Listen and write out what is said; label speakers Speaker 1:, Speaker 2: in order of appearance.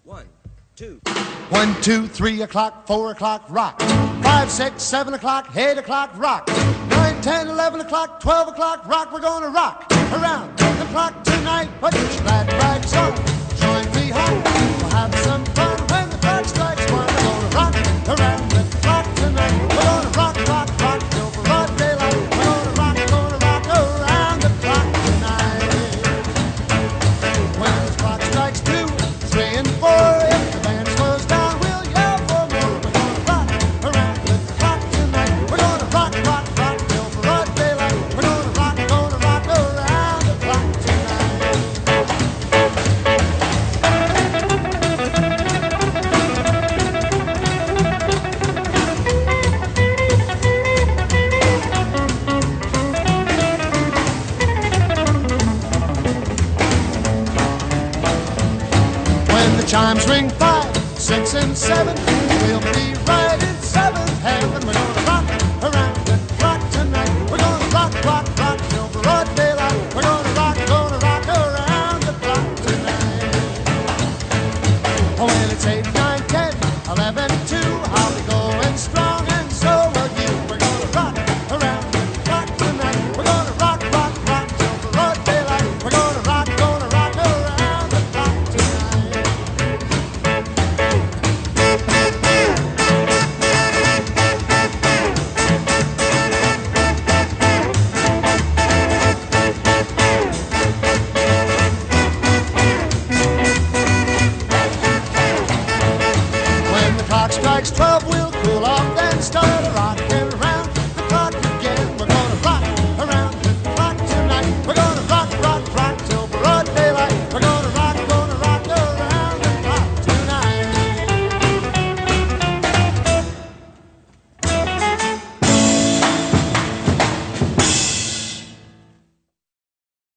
Speaker 1: One, two.
Speaker 2: 1, 2, 3 o'clock, 4 o'clock, rock. 5, 6, 7 o'clock, 8 o'clock, rock. 9, 10, 11 o'clock, 12 o'clock, rock. We're gonna rock around the clock tonight. Put your glad rags on, join me home. We'll have some fun when the clock strikes 1. We're gonna rock around the clock tonight. We're gonna rock, rock, rock till broad daylight. We're gonna rock around the clock tonight. When the clock strikes 2, 3 and 4, if the band slows down, we'll yell for more. We're gonna rock around the clock tonight. We're gonna rock, rock, rock till broad daylight. We're gonna rock around the clock tonight. When the chimes ring 5, 6 and 7, we'll be right in 7th heaven. We're gonna rock around the clock tonight. We're gonna rock, rock, rock till broad daylight. We're gonna rock around the clock tonight. Oh, when it's 8